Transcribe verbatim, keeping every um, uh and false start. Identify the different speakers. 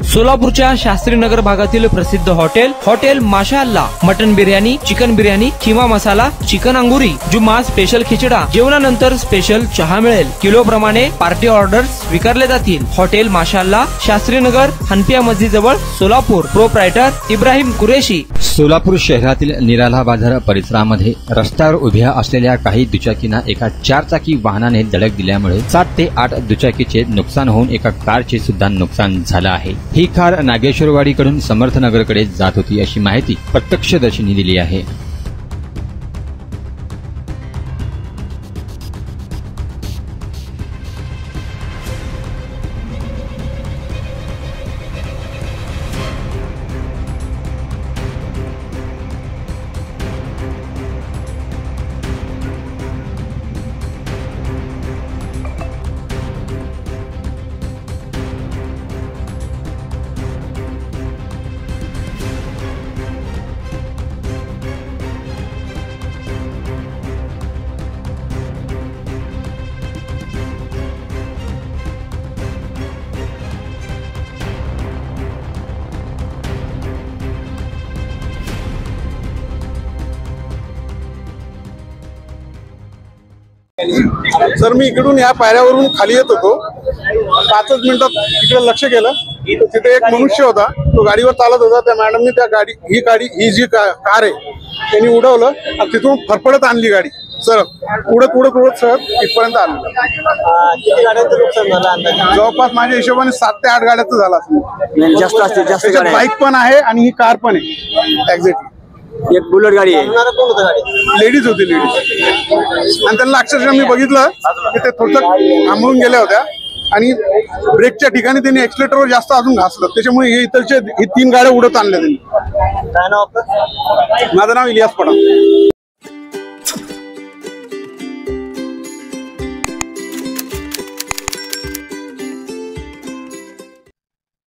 Speaker 1: सोलापूरच्या शास्त्रीनगर भागातील प्रसिद्ध हॉटेल हॉटेल माशाअल्लाह mutton biryani, chicken biryani, keema masala, chicken अंगुरी, जुम्मा स्पेशल खिचडा, जेवणानंतर स्पेशल चहा मिळेल। किलो प्रमाणे पार्टी ऑर्डर्स स्वीकारले जातील। हॉटेल माशाअल्लाह, शास्त्रीनगर, हनपिया मस्जिद जवळ, सोलापूर। प्रोप्रायटर इब्राहिम कुरेशी।
Speaker 2: सोलापूर शहरातील निराला बाजार परिसरामध्ये रस्त्यावर उभ्या असलेल्या काही दुचाकींना एका चारचाकी वाहनाने धडक दिल्यामुळे सात ते आठ दुचाकीचे नुकसान होऊन एका कारचे सुद्धा नुकसान झालं आहे। ही कार नागेश्वरवाडीकडून समर्थनगरकडे जात होती अशी माहिती प्रत्यक्षदर्शींनी दिली आहे।
Speaker 3: सर मी इकडून या पायऱ्यावरून खाली येत होतो। पाचच मिनिटात तिकडे लक्ष केलं, तिथे एक मनुष्य होता, तो गाडीवर चालत होता। त्या मॅडमने त्या गाडी ही गाडी ही जी कार आहे त्यांनी उडवलं आणि तिथून फरफडत आणली गाडी। सर उडत उडत उडत सर इथपर्यंत आलं।
Speaker 4: किती गाड्यांचं नुकसान झालं अंदाजे?
Speaker 3: जवळपास माझ्या हिशोबाने सात ते आठ गाड्याचं झालं असं।
Speaker 4: जास्त असते जास्त गाड्या,
Speaker 3: बाईक पण आहे आणि ही कार पण आहे। एक्झॅक्टली
Speaker 4: एक बुलेट गाडी आहे। कोण होतं गाडी?
Speaker 3: लेडीज होती, लेडीज। आणि त्यांना अक्षरशः मी बघितलं की ते थोडं थांबवून गेल्या होत्या आणि ब्रेकच्या ठिकाणी त्यांनी एक्सिलेटरवर जास्त अजून घासलं, त्याच्यामुळे हे इथलचे ही तीन गाड्या उडत आणल्या त्यांनी।
Speaker 4: काय नाव आपलं?
Speaker 3: माझं नाव इलियास पठाण।